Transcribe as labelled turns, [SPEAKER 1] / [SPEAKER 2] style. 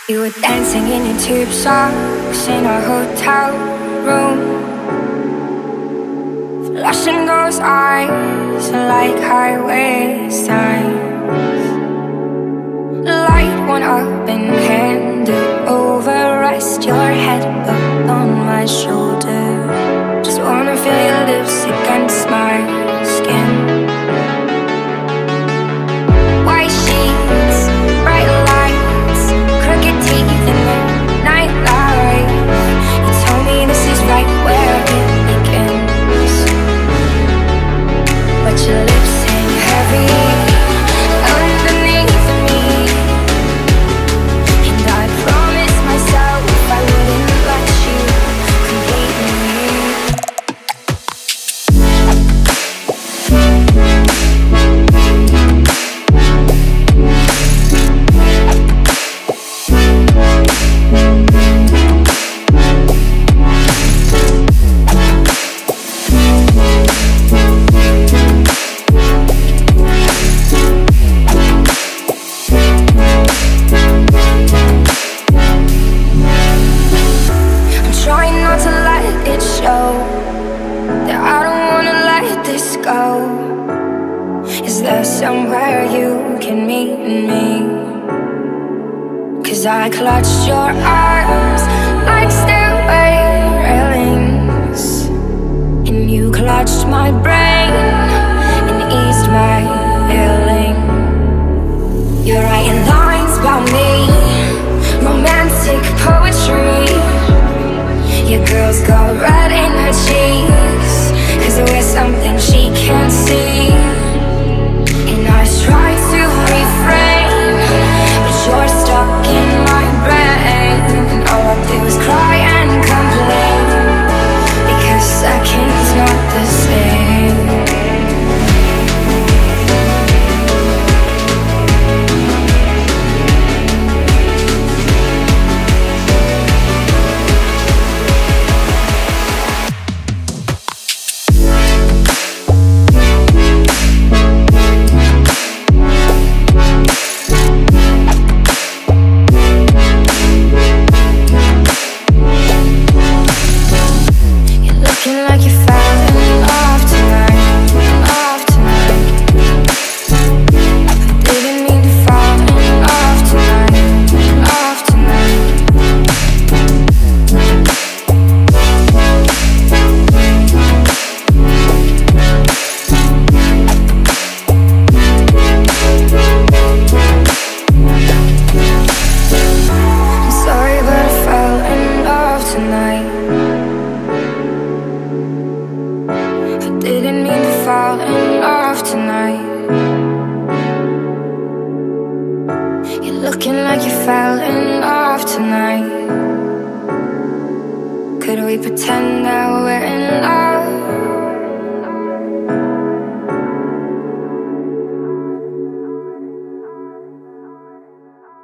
[SPEAKER 1] You were dancing in your tube socks in a hotel room, flashing those eyes like highway signs. Light one up and hand it over. Rest your head up on my shoulder. Just wanna feel your lips against my skin. White sheets, bright lights, crooked teeth in the nightlight. You told me this is right where it begins, but your lips hang heavy underneath me, and I promised myself I wouldn't let you complete me. Is there somewhere you can meet me? 'Cause I clutched your arms like stairway railings, and you clutched my brain and eased my ailing. You're writing lines about me, romantic poetry. Your girl's got red in her cheeks 'cause we're something she can't see. And I try to refrain, but you're stuck in my brain, and all I do is cry and complain, because seconds not the same. Didn't mean to fall in love tonight. You're looking like you fell in love tonight. Could we pretend that we're in love?